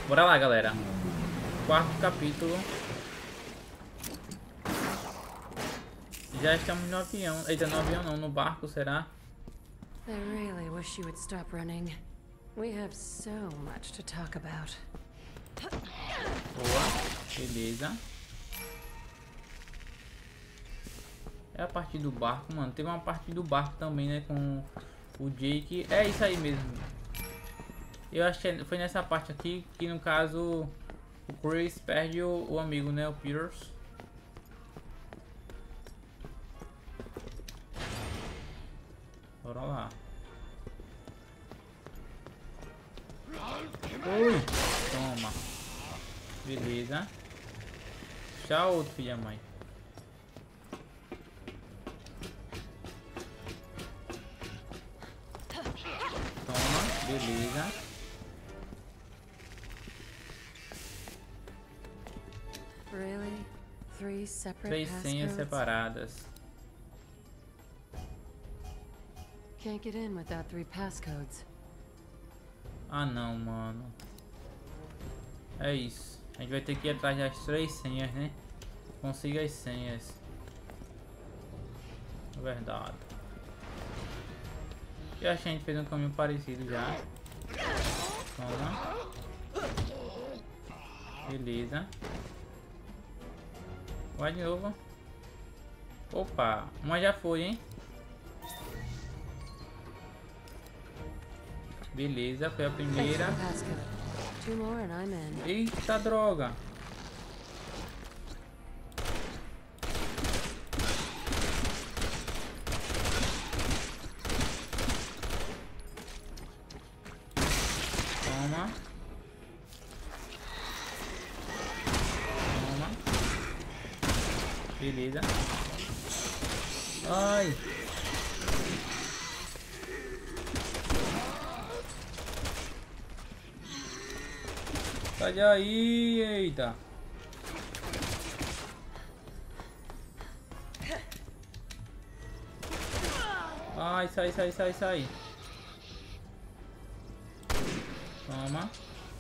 Bora lá, galera. Quarto capítulo. Já estamos no avião. Eita, no avião não, no barco, será? I really wish you would stop running. We have so much to talk about. Boa. Beleza. É a parte do barco, mano. Teve uma parte do barco também, né? Com o Jake. É isso aí mesmo. Eu acho que foi nessa parte aqui que, no caso, o Chris perde o amigo, né? O Peters. Bora lá. Ui. Toma. Beleza. Tchau, outro filho da mãe. Toma. Beleza. Really? Three separate Três senhas passcodes? separadas. Can't get in without 3 passcodes. Ah não, mano. É isso. A gente vai ter que ir atrás das 3 senhas, né? Consiga as senhas. Verdade. Eu acho que a gente fez um caminho parecido já. Toma. Beleza. Vai de novo. Opa, uma já foi, hein? Beleza, foi a primeira. Extra passcode. 2 more and I'm in. Eita droga. Toma. Toma. Beleza. Ai. Sai daí, eita. Ai, sai. Toma.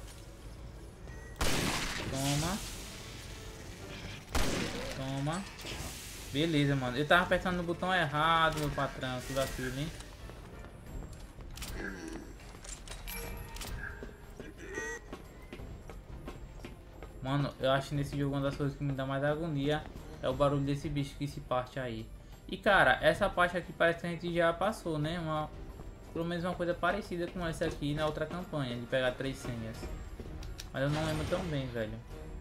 Toma. Beleza, mano. Eu tava apertando o botão errado, meu patrão. Que vacilo, hein? Mano, eu acho que nesse jogo uma das coisas que me dá mais agonia é o barulho desse bicho que se parte aí. E cara, essa parte aqui parece que a gente já passou, né? Pelo menos uma coisa parecida com essa aqui na outra campanha, de pegar 3 senhas. Mas eu não lembro tão bem, velho.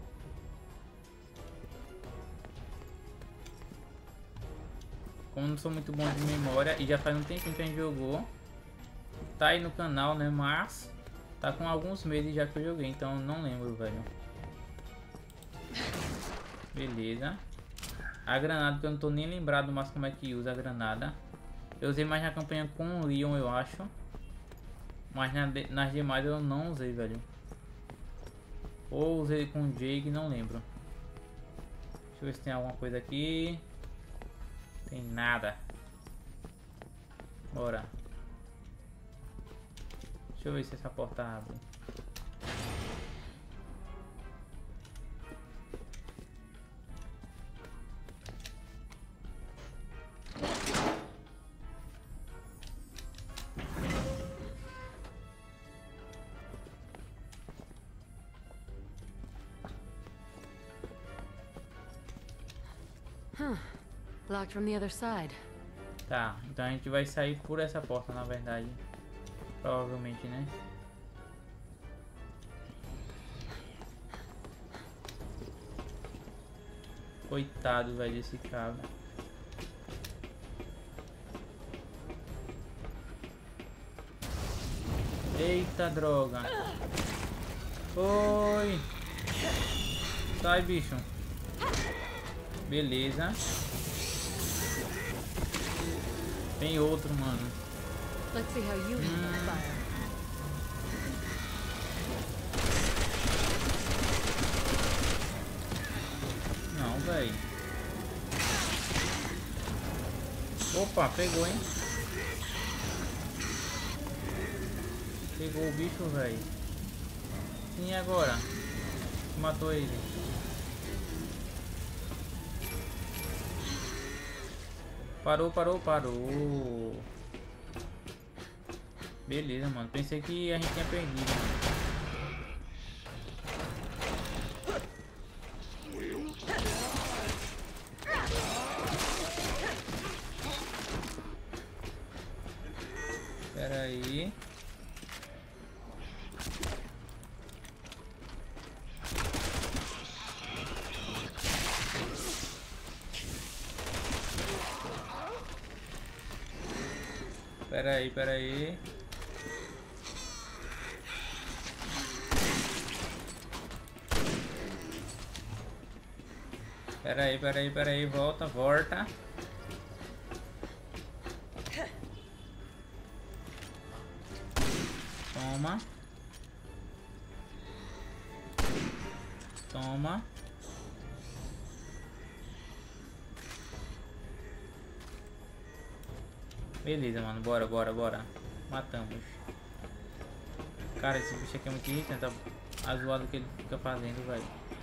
Como não sou muito bom de memória e já faz um tempinho que a gente jogou. Tá aí no canal, né? Mas tá com alguns meses já que eu joguei, então eu não lembro, velho. Beleza. A granada, que eu não tô nem lembrado mais como é que usa a granada. Eu usei mais na campanha com o Leon, eu acho. Mas nas demais eu não usei, velho. Ou usei com o Jake, não lembro. Deixa eu ver se tem alguma coisa aqui. Tem nada. Bora. Deixa eu ver se essa porta abre. Locked from the other side. Tá, então a gente vai sair por essa porta, na verdade. Provavelmente, né? Coitado, velho, desse cara. Eita droga. Oi. Sai, bicho. Beleza. Tem outro, mano. Let's see how you handle fire. Não, velho. Opa, pegou, hein? Pegou o bicho, velho. E agora? Matou ele. Parou. Beleza, mano. Pensei que a gente tinha perdido, mano. Pera aí. Pera aí. Pera aí, volta. Toma. Beleza, mano, bora. Matamos. Cara, esse bicho aqui é muito irritante, a zoada que ele fica fazendo, velho.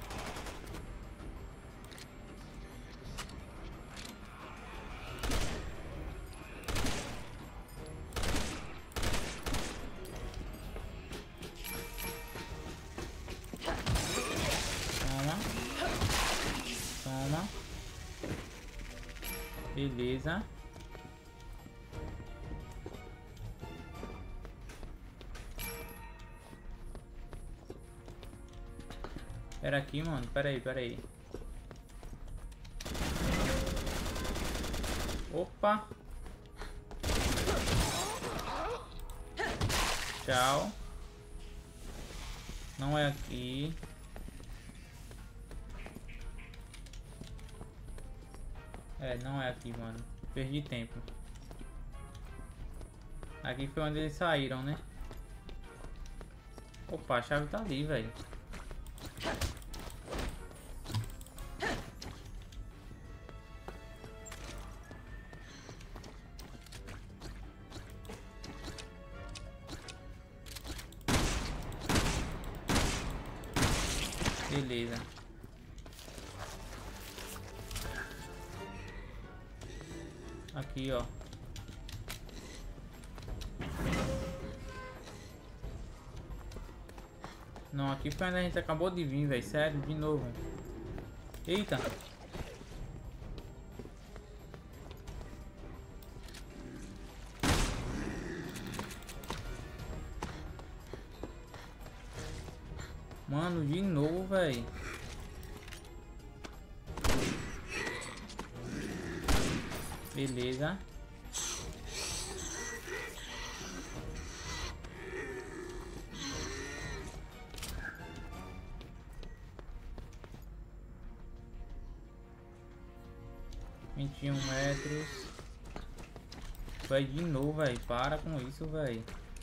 Toma. Beleza. Pera aqui, mano. Pera aí. Opa. Tchau. Não é aqui. Não é aqui, mano. Perdi tempo. Aqui foi onde eles saíram, né? Opa, a chave tá ali, velho. Beleza. Aqui, ó. Não, aqui foi onde a gente acabou de vir, velho. Sério, de novo. Eita. Mano, de novo, velho. Beleza. metros. Vai de novo, velho. Para com isso, velho.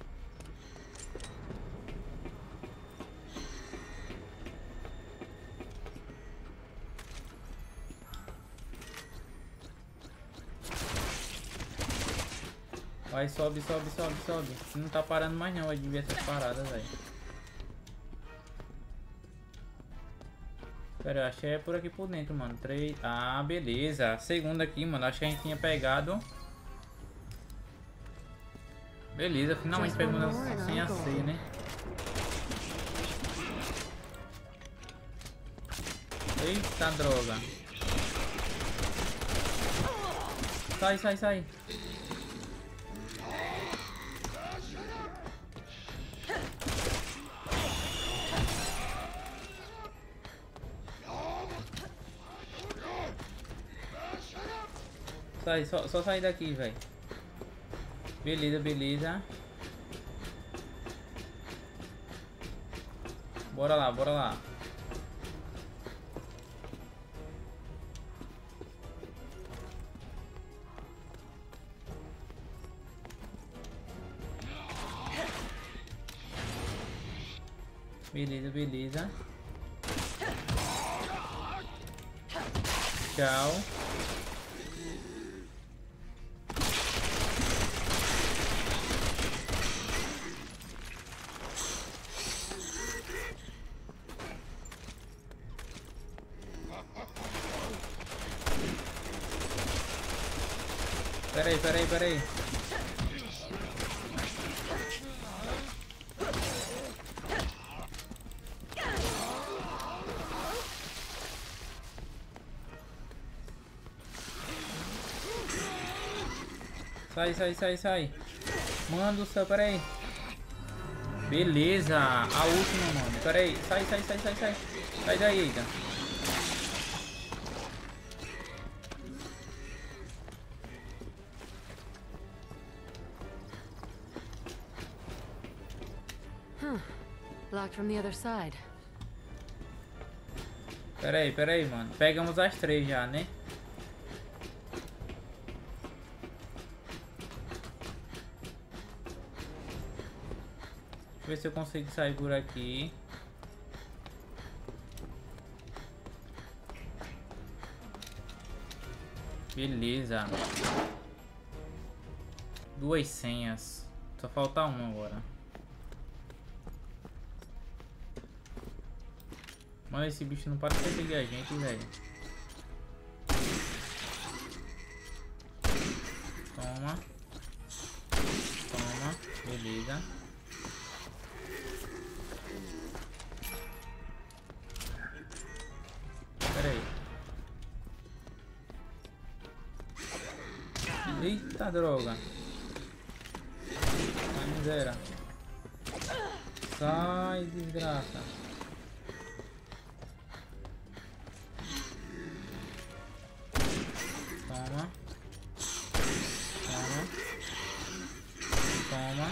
Vai, sobe. Não tá parando mais não, vai de ver essas paradas, velho. Pera, eu acho que é por aqui por dentro, mano. 3. Ah, beleza. Segunda aqui, mano. Acho que a gente tinha pegado. Beleza, finalmente pegamos sem a C, né? Eita droga. Sai. Sai, só sair daqui, velho. Beleza. Bora lá. Beleza. Tchau. Peraí. Sai. Mano do céu, peraí. Beleza, a última, mano. Peraí, sai. Sai daí, Eida. Locked from the other side. Peraí, mano. Pegamos as 3 já, né? Deixa eu ver se eu consigo sair por aqui. Beleza. 2 senhas. Só falta uma agora. Mano, esse bicho não para de perseguir a gente, velho. Toma. Beleza. Pera aí. Eita droga. Ai, miséria. Sai, desgraça. Toma.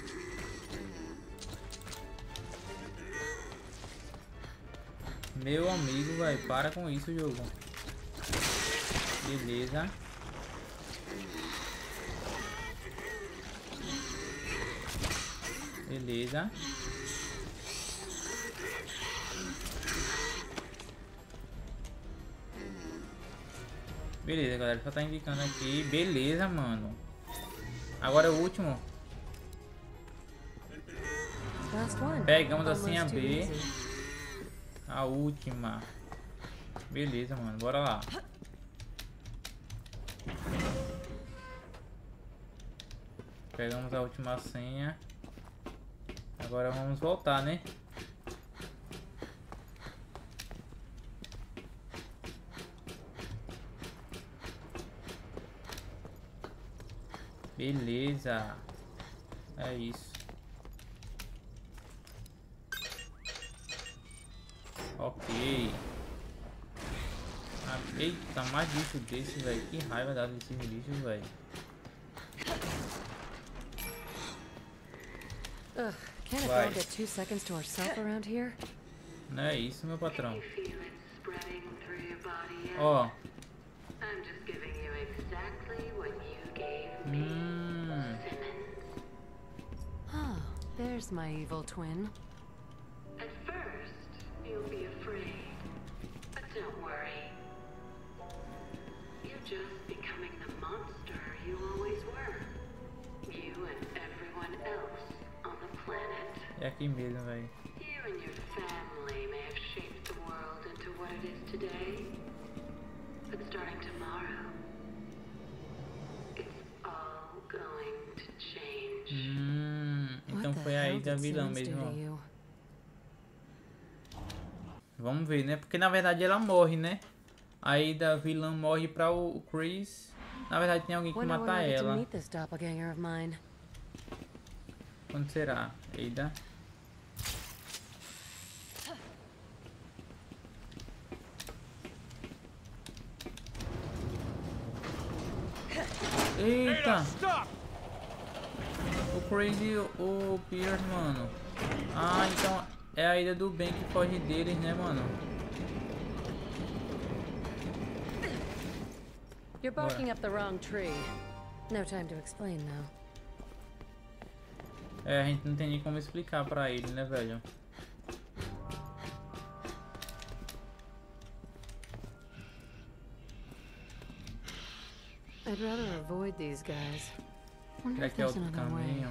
Meu amigo, vai, para com isso, jogo. Beleza. Beleza, galera, só tá indicando aqui. Beleza, mano. Agora é o último. Pegamos assim a B. A última. Beleza, mano. Bora lá. Pegamos a última senha. Agora vamos voltar, né? Beleza. É isso. Ok. Ah, eita, mais bicho desse, velho. Que raiva dá desses bichos, velho. Can't a girl get 2 seconds to herself around here? Não é isso, meu patrão. Ó. Oh, there's my evil twin. At first, you'll be afraid, but don't worry. You're just becoming the monster you always were. You and everyone else on the planet. É aqui mesmo, velho. You and your family may have shaped the world into what it is today, but starting tomorrow, it's all going to change. Então foi aí da vilã mesmo. Vamos ver, né? Porque na verdade ela morre, né? Aí da vilã morre pra o Chris. Na verdade tem alguém que mata ela. Quando será? Eida. Eita! O Crazy, o Pierce, mano. Ah, então é a ilha do Ben que foge deles, né, mano? You're barking up the wrong tree. No time to explain now. É, a gente não tem nem como explicar pra ele, né, velho? I'd rather avoid these guys. Será que é outro caminho?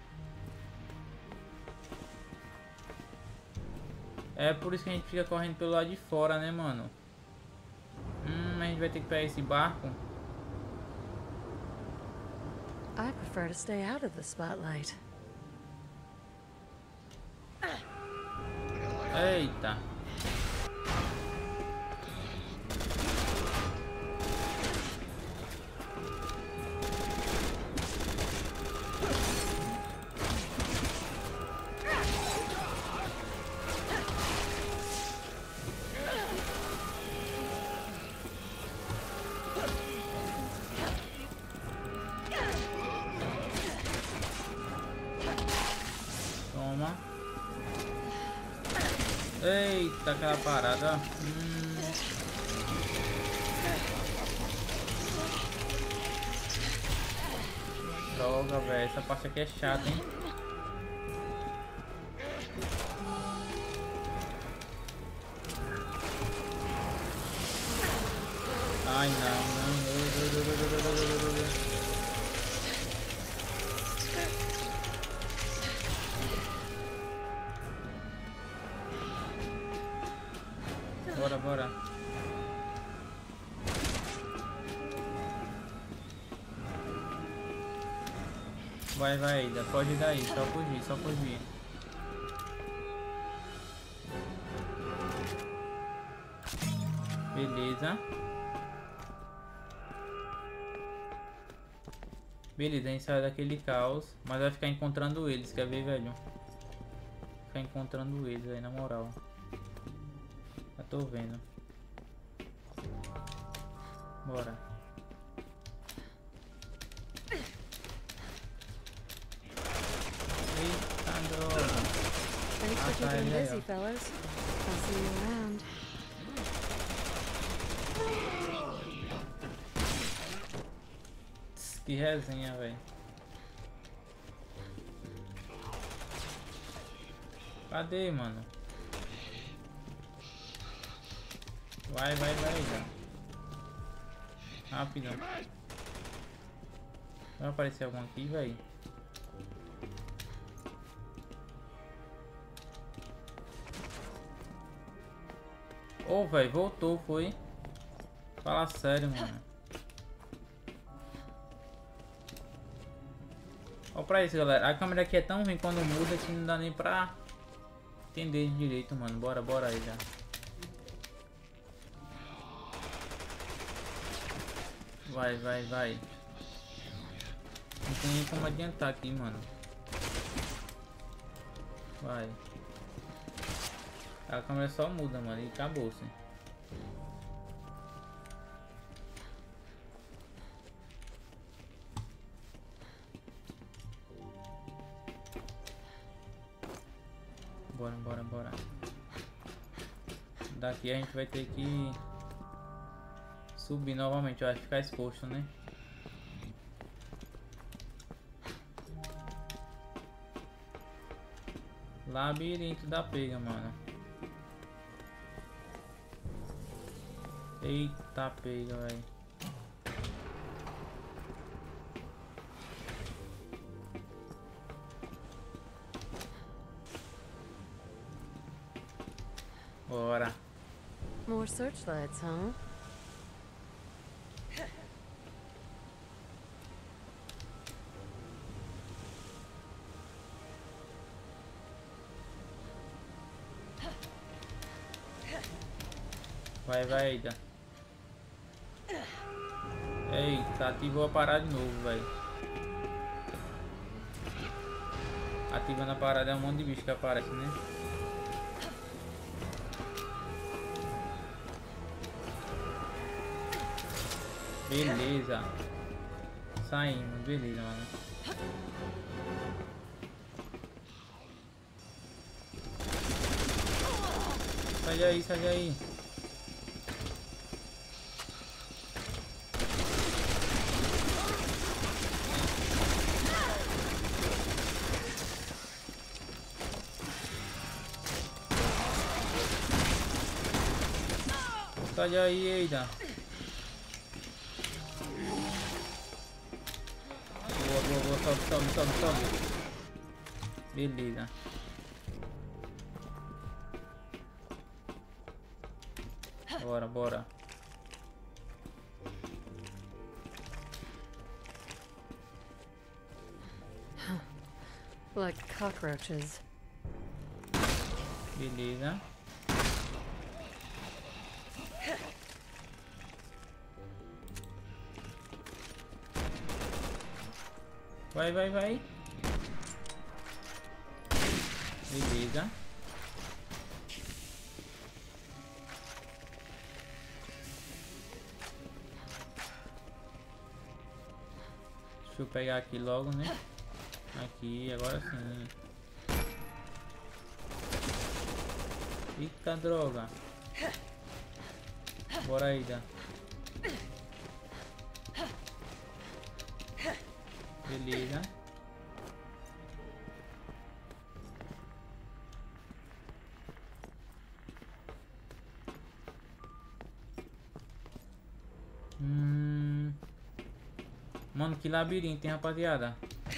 É por isso que a gente fica correndo pelo lado de fora, né, mano? A gente vai ter que pegar esse barco. I prefer to stay out of the spotlight. Eita. Toma. Eita, aquela parada. Droga, velho. Essa parte aqui é chata, hein? Ai, não. Bora. Vai, Ida. Pode ir daí. Só fugir. Beleza. Beleza, a gente sai daquele caos. Mas vai ficar encontrando eles, quer ver, velho? Ficar encontrando eles aí, na moral. Já tô vendo. Bora. Eita, droga. Thanks for keeping busy, fellas. I'll see you around. Que resenha, velho. Cadê, mano? Vai, já. Rápido. Vai aparecer algum aqui, velho. Ô, velho, voltou, foi. Fala sério, mano. Ó pra isso, galera. A câmera aqui é tão ruim quando muda que não dá nem pra entender direito, mano. Bora aí já. Vai. Não tem nem como adiantar aqui, mano. Vai. A câmera só muda, mano. E acabou-se. Bora. Daqui a gente vai ter que subir novamente. Eu acho que ficar exposto, né? Labirinto da pega, mano. Eita pega, velho. Bora. More searchlights, huh? Vai, Ida. Eita, ativou a parada de novo, velho. Ativando a parada é um monte de bicho que aparece, né? Beleza. Saímos, beleza, mano. Sai daí. Sai daí, Eida. Boa, sobe. Beleza. Bora. Like cockroaches. Beleza. Vai, vai, vai. Beleza. Deixa eu pegar aqui logo, né? Aqui, agora sim. Eita droga. Bora aí, dá. Beleza. Mano, que labirinto, hein, rapaziada?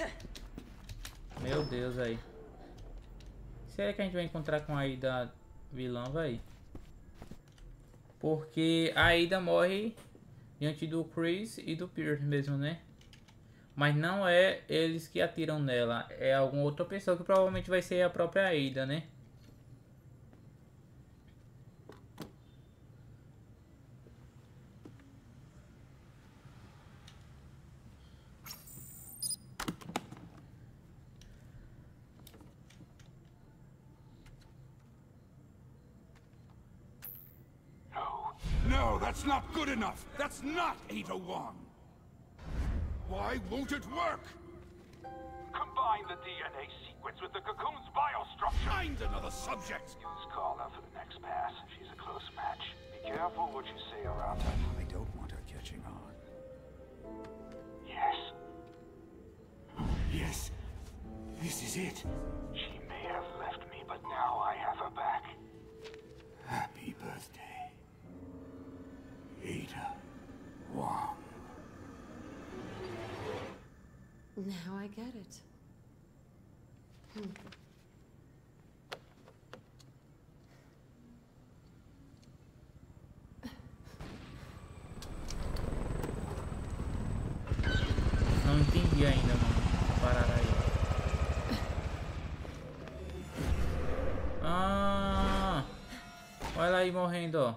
Meu Deus, aí. Será que a gente vai encontrar com a Ada vilã, vai? Porque a Ada morre diante do Chris e do Pierce mesmo, né? Mas não é eles que atiram nela. É alguma outra pessoa que provavelmente vai ser a própria Ada, né? No, that's not good enough! That's not Ada Wong! Why won't it work? Combine the DNA sequence with the cocoon's biostructure! Find another subject! Use Carla for the next pass. She's a close match. Be careful what you say around her. I don't want her catching on. Yes, Yes, this is it. she may have left me, but now I have her back. Happy birthday, Ada Wong. Now I get it. Não entendi ainda, mano. Parar aí. Ah! Olha ela aí morrendo, ó.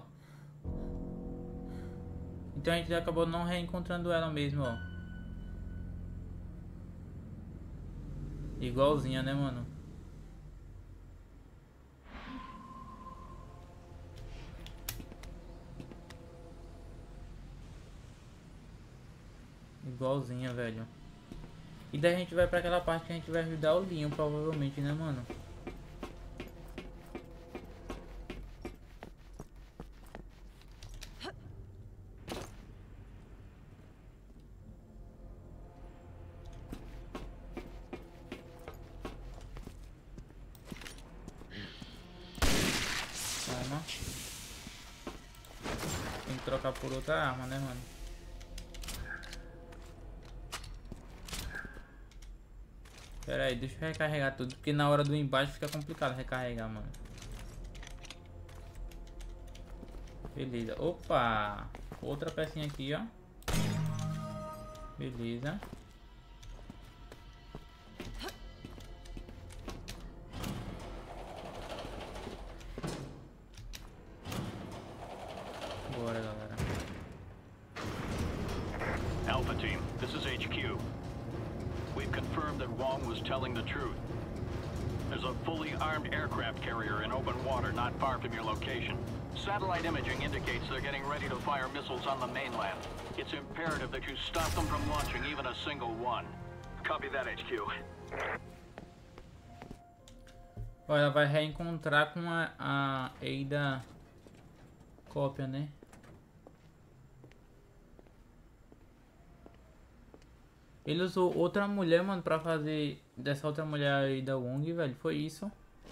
Então a gente acabou não reencontrando ela mesmo, ó. Igualzinha, né, mano? Igualzinha, velho. E daí a gente vai pra aquela parte que a gente vai ajudar o Leon, provavelmente, né, mano? Toma. Tem que trocar por outra arma, né, mano? Pera aí, deixa eu recarregar tudo, porque na hora do embate fica complicado recarregar, mano. Beleza, opa! Outra pecinha aqui, ó. Beleza. Bora, galera. Alpha Team, this is HQ. We've confirmed that Wong was telling the truth. There's a fully armed aircraft carrier in open water not far from your location. Satellite imaging indicates they're getting ready to fire missiles on the mainland. It's imperative that you stop them from launching even a single one. Copy that, HQ. Ó, ela vai reencontrar com a Ada cópia, né? Ele usou outra mulher, mano, pra fazer dessa outra mulher aí da Wong, velho. Foi isso.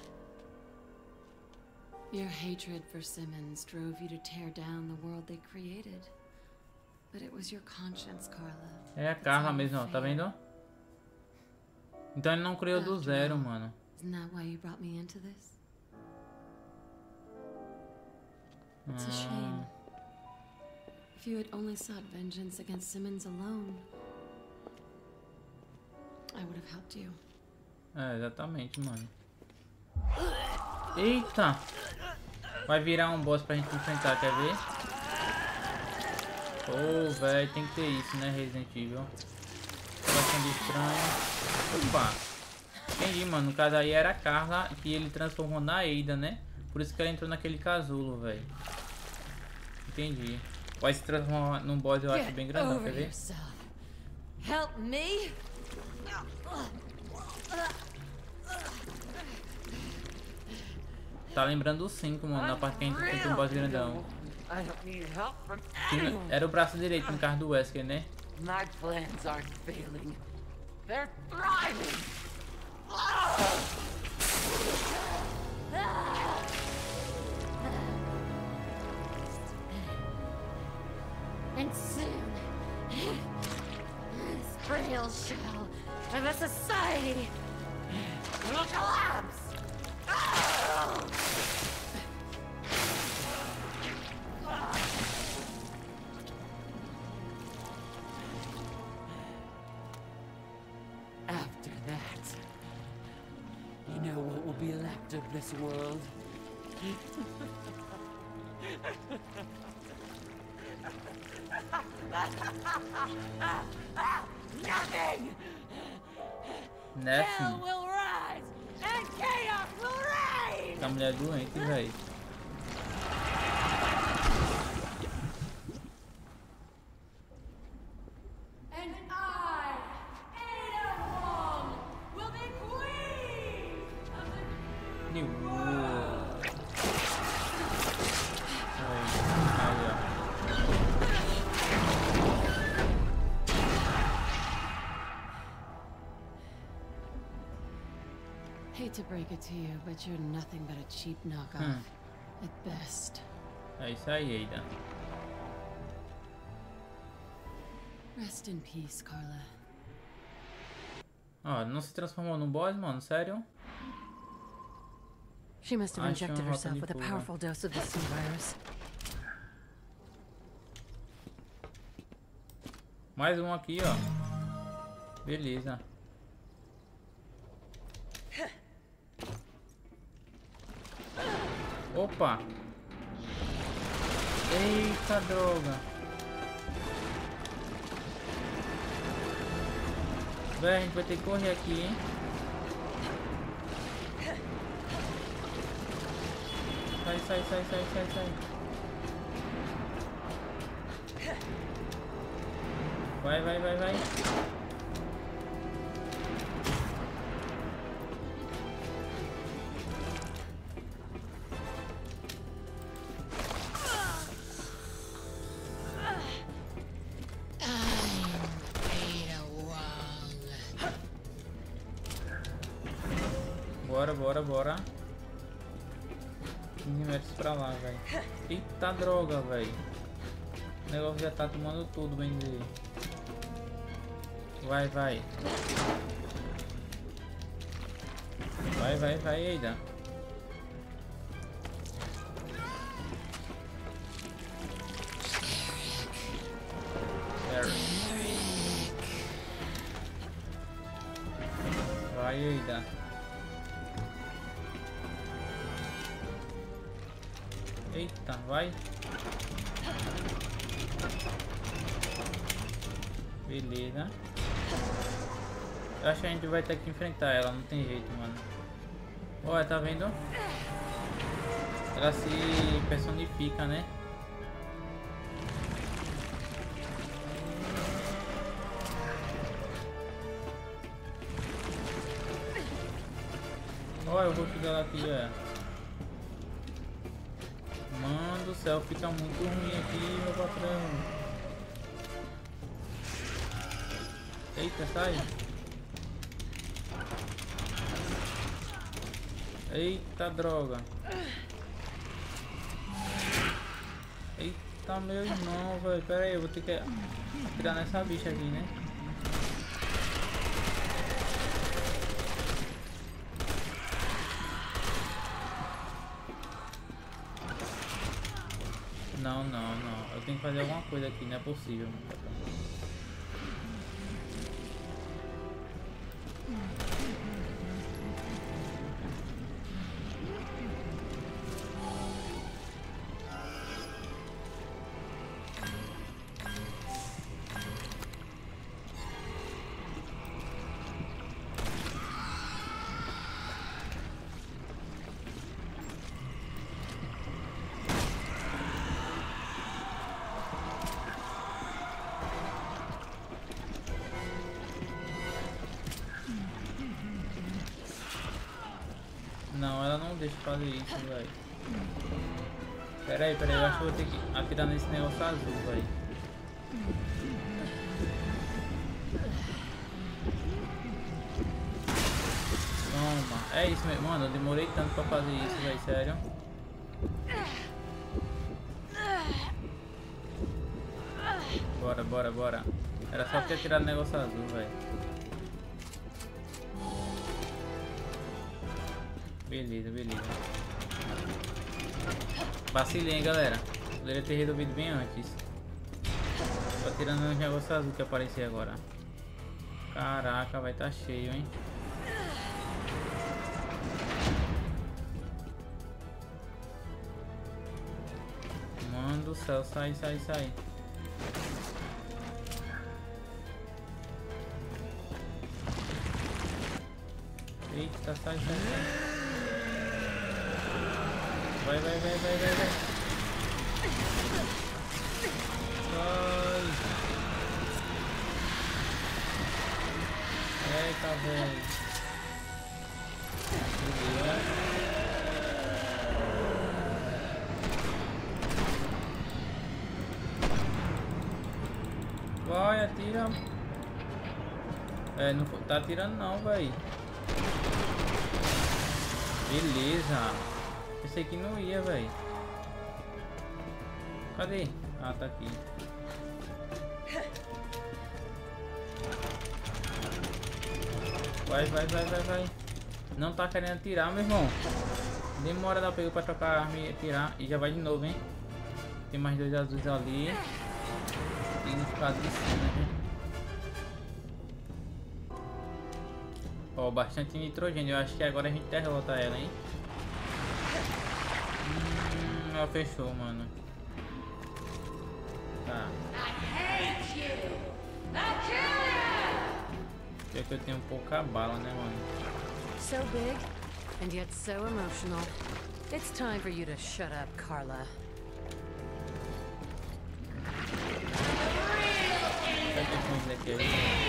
Your hatred for Simmons drove you to tear down the world they created. But it was your conscience, Carla. É a Carla mesmo, ó. Tá vendo? Então ele não criou do zero, mano. Isn't that why you brought me into this? It's a shame. If you had only sought vengeance against Simmons alone, I would have helped you. É, exatamente, mano. Eita! Vai virar um boss pra gente enfrentar, quer ver? Pô, velho, tem que ter isso, né, Resident Evil. Bastante estranho. Opa! Entendi, mano. No caso aí era a Carla que ele transformou na Ada, né? Por isso que ela entrou naquele casulo, velho. Entendi. Vai se transformar num boss, eu acho bem grandão, quer ver? Help me? Tá lembrando o 5, mano, na parte que a gente enfrenta um boss grandão. Era o braço direito no carro do Wesker, né? My plans aren't failing. They're thriving. And soon, this frail shell of a society will collapse. After that, you know what will be left of this world? Nothing! Hell Nothing. will rise and chaos will reign! Essa mulher é doente, velho. And I, Ada Wong, will be queen of the New. Aí, ó. Hate to break it to you, but you're nothing but a cheap knockoff. At best. É isso aí, Ada. Rest in peace, Carla. Ó, não se transformou num boss, mano? Sério? She must have Acho injected uma rota herself de with a fuga. powerful dose of the sea virus. Mais um aqui, ó. Beleza. Opa! Eita droga! Véi, a gente vai ter que correr aqui, hein? Sai, sai, sai, sai, sai, sai. Vai, vai, vai, vai. Bora, bora, bora. 15 metros pra lá, velho. Eita droga, velho. O negócio já tá tomando tudo, bem dizer. Vai, vai. Vai, vai, vai, Ada. Vai, Ada. Eita, vai. Beleza. Eu acho que a gente vai ter que enfrentar ela, não tem jeito, mano. Olha, tá vendo? Ela se personifica, né? Olha, eu vou te dar aqui, ó. Mano do céu, fica muito ruim aqui, meu patrão. Eita, sai. Eita droga. Eita meu irmão, velho. Pera aí, eu vou ter que atirar nessa bicha aqui, né? Não, não, não. Eu tenho que fazer alguma coisa aqui, não é possível. deixa eu fazer isso, velho. Pera aí, eu acho que eu vou ter que atirar nesse negócio azul, velho. Toma. É isso mesmo, mano. Eu demorei tanto pra fazer isso, velho, sério. Bora, bora, bora. Era só ter tirado o negócio azul, velho. Beleza, beleza. Vacilei, hein, galera. Poderia ter resolvido bem antes. Tô tirando os negócios azul que apareceu agora. Caraca, vai tá cheio, hein. Mano do céu, sai, sai, sai. Eita, sai, sai, sai. Vai, vai, vai, vai, vai, vai. Sai. Eita, velho. Vai, atira. É, não tá atirando não, velho. Beleza. Pensei que não ia, velho. Cadê? Ah, tá aqui. Vai, vai, vai, vai, vai. Não tá querendo atirar, meu irmão. Demora da pega pra trocar a arma e atirar. E já vai de novo, hein. Tem mais dois azuis ali. E nos casos de cima, né? Ó, bastante nitrogênio. Eu acho que agora a gente derrota ela, hein. Ela fechou, mano. Tá. Pior que eu tenho pouca bala, né, mano? So big and yet so emotional. It's time for you to shut up, Carla. Será que tem isso aqui aí?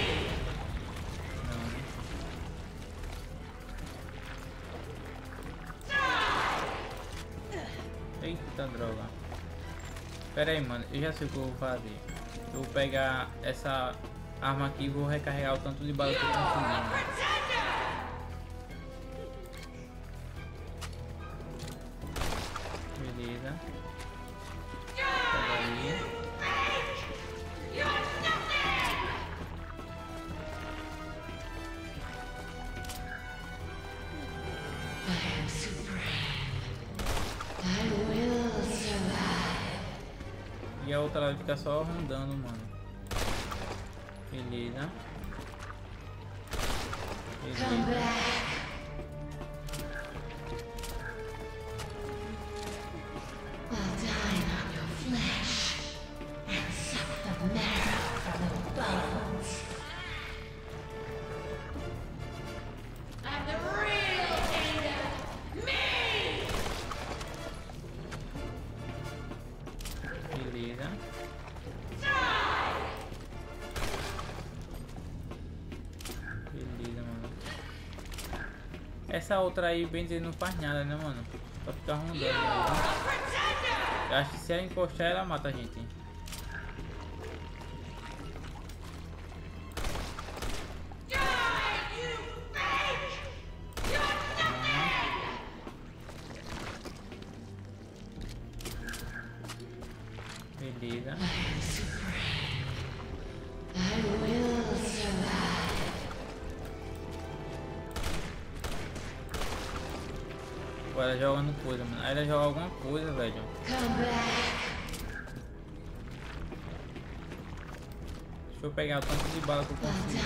Não. Eita droga. Pera aí, mano. Eu já sei o que eu vou fazer. Eu vou pegar essa arma aqui e vou recarregar o tanto de bala que eu conseguir. Beleza. Pega ali. E a outra vai ficar só rondando, mano. Beleza. Beleza. Beleza. Beleza, mano. Essa outra aí, bem dizer, não faz nada, né, mano? Só ficar rondando aí, né? Eu acho que se ela encostar, ela mata a gente. Beleza. Agora jogando coisa, mano. Aí ela joga alguma coisa, velho. Deixa eu pegar o tanto de bala que eu consigo.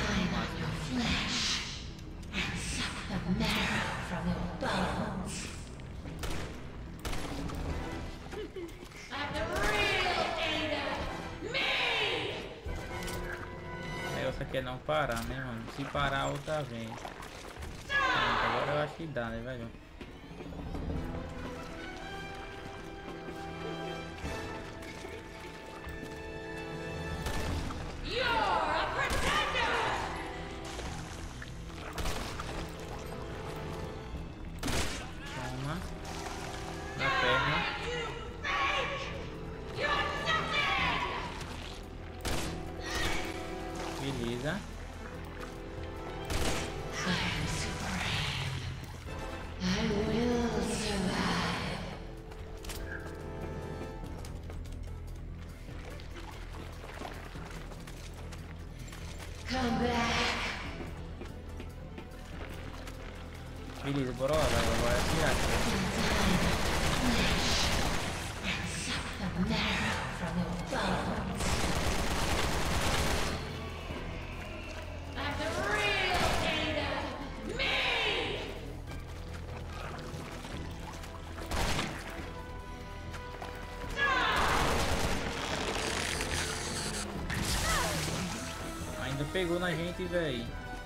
O negócio aqui é não parar, né, mano? Se parar, a outra vem. Pronto, agora eu acho que dá, né, velho? Toma. Beleza, bora lá, vai. Agora é atirar Ainda pegou na gente, véi.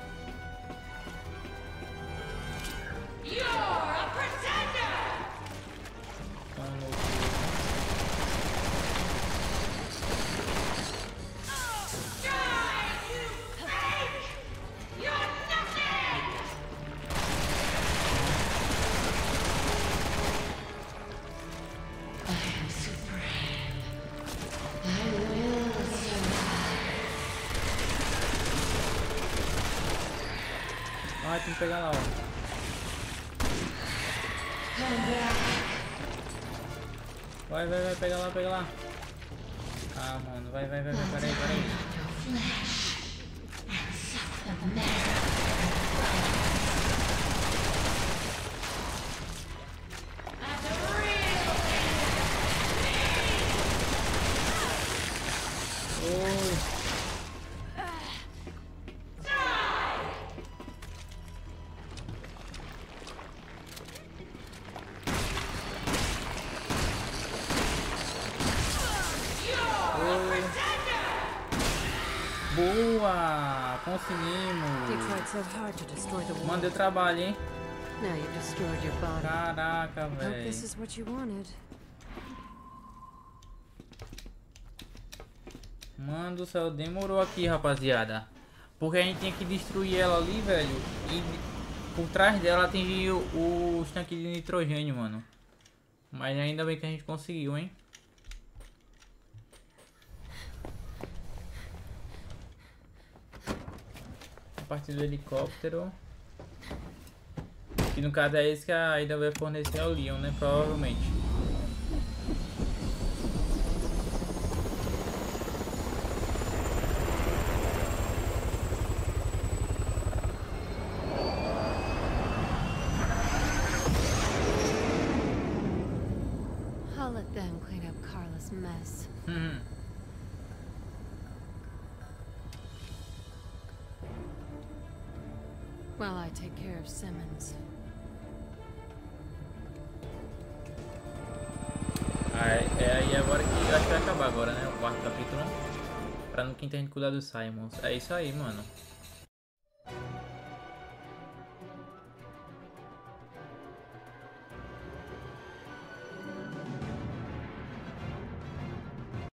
Ah, tem que pegar lá, ó. Vai, pega lá. Ah, mano, vai, peraí. Boa! Conseguimos! Mano, deu trabalho, hein? Now you've destroyed your body. Caraca, Hope velho. this is what you wanted. Mano do céu, demorou aqui, rapaziada. Porque a gente tinha que destruir ela ali, velho. E por trás dela atingir os tanques de nitrogênio, mano. Mas ainda bem que a gente conseguiu, hein? A partir do helicóptero. Que no caso é esse que a Ada vai fornecer ao Leon, né? Provavelmente. I'll let them clean up Carla's mess. While I take care of Simmons. É agora que eu acho que vai acabar agora, né? O quarto capítulo. Pra no quinto a gente cuidar dos Simons. É isso aí, mano.